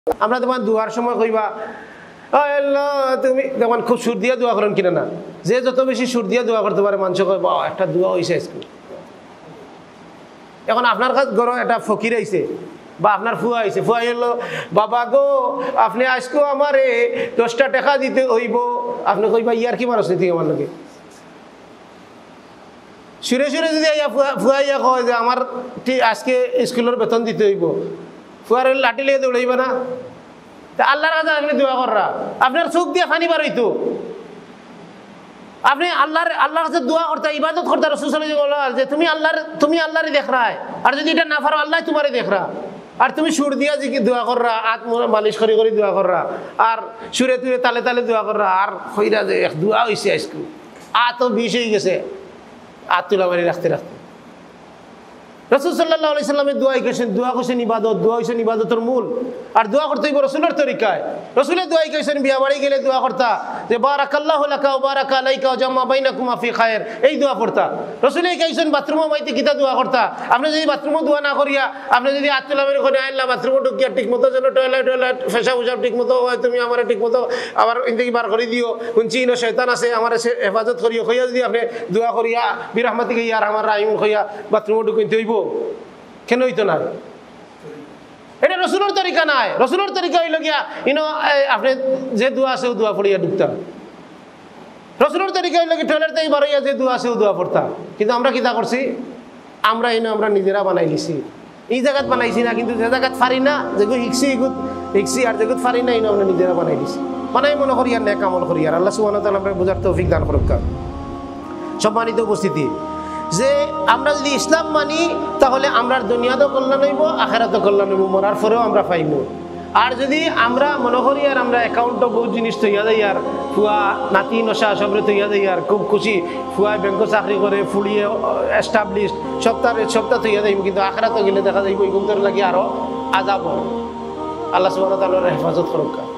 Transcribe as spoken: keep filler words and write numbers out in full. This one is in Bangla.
আমরা তোমার দুয়ার সময় কইবা আল্লাহ তুমি যেমন খুব সুর দিয়া দোয়া করেন কিনা না, যে যত বেশি সুর দিয়া দোয়া করতে পারে মানুষ কয় বা একটা দোয়া হয়েছে আজকে। এখন আপনার কাছে গরো একটা ফকির আইছে বা আপনার ফুয়া আইছে, ফুয়া এলো বাবা গো আপনি আজকেও আমারে দশটা টাকা দিতে হইব, আপনি কইবা ইয়ার কি মানুষ নীতি আমার লোকে সুরে সুরে যদি ফুয়া ইয়া কয় যে আমার ঠিক আজকে স্কুলের বেতন দিতে হইব, ফুয়ার লাঠি লিয়ে দৌড়াইবা না? তা আল্লাহর কাছে আপনি দোয়া কররা, আপনার চোখ দিয়ে ফানি বার হইতো, আপনি আল্লাহর আল্লাহর কাছে দোয়া করতে ইবাদত করতে রাসূল সাল্লাল্লাহু আলাইহি ওয়াসাল্লাম যে তুমি আল্লাহর তুমি আল্লাহরই দেখ রায়, আর যদি এটা না পারো আল্লাহ তোমারই দেখ রা, আর তুমি সুর দিয়া যে দোয়া কররা, আত মালিশ করি করি দোয়া কররা, আর সুরে তুরে তালে তালে দোয়া কররা, আর কইরা যে দোয়া হইছে আজকে আত বিষ হয়ে গেছে, আত তুলা মারি রাখতে রাখতে। রাসূল সাল্লাল্লাহু আলাইহি সাল্লামের দোয়া কইছেন, দোয়া কইছেন ইবাদত, দোয়া হইছেন ইবাদতের মূল, আর দোয়া করতে হইব রাসূলের তরিকায়। রাসূলের দোয়া কইছেন বিয়া বাড়ি গেলে দোয়া করতা যে বারাকাল্লাহু লাকা ওয়া বারাকা আলাইকা ওয়া জামা বাইনাকুমা ফি খায়র, এই দোয়া পড়তা। রাসূল কইছেন বাথরুমে মাইতে কিতা দোয়া করতা, আপনি যদি বাথরুমে দোয়া না করিয়া আপনি যদি আত্মলা মেরে করে আল্লাহ বাথরুমে ঢুকিয়া ঠিকমতো যেন টয়লেট টয়লেট ফেসা উজাব ঠিকমতো হয়, তুমি আমার ঠিকমতো আবার ইনতেকি বার করে দিও, কোনচি ইনো শয়তান আছে আমার হেফাজত করিও, কইয়া যদি আপনি দোয়া করিয়া বিরহমাতিকা ইয়া আরহামার রাহিম কইয়া বাথরুমে ঢুকিতে হইব, কেন হইতো না? এটা রসুলের তরিকা নাই। রসুলের তরিকা হইল গিয়া ইনো আপনি যে দোয়া আছে দোয়া পড়িয়া ঢুকতাম, রসুলের তরিকা হইল কি টয়লেট থেকে বাড়াইয়া যে দোয়া আছে দোয়া পড়তাম। কিন্তু আমরা কিতা করছি, আমরা ইনো আমরা নিজেরা বানাই লিছি, এই জায়গাত বানাইছি না, কিন্তু যে জায়গাত পারি না যেগুলো শিখছি এগুলো শিখছি, আর যেগুলো পারি না ইনো আমরা নিজেরা বানাই লিছি, বানাই মনে করি আর নেক আমল করি। আর আল্লাহ সুবহানাহু ওয়া তাআলা আমরা বোঝার তৌফিক দান করুক। সম্মানিত উপস্থিতি, যে আমরা যদি ইসলাম মানি তাহলে আমরা দুনিয়াতেও কল্যাণ হইব, আখিরাতেও কল্যাণ হইব, মরার পরেও আমরা পাইব। আর যদি আমরা মনে করি আর আমরা অ্যাকাউন্টও বহু জিনিস তৈয়া দেয়, আর ফুয়া নাতি নশা সবরে তৈয়া দেয়, আর খুব খুশি ফুয়া ব্যাংক চাকরি করে ফুলিয়ে এস্টাবলিশ সপ্তাহ সপ্তাহ তৈয়া দেব, কিন্তু আখিরাতে গেলে দেখা যাইব এই গুমতর লাগি আরো আযাব। আল্লাহ সুবহানাহু ওয়া তাআলার হেফাজত করুক।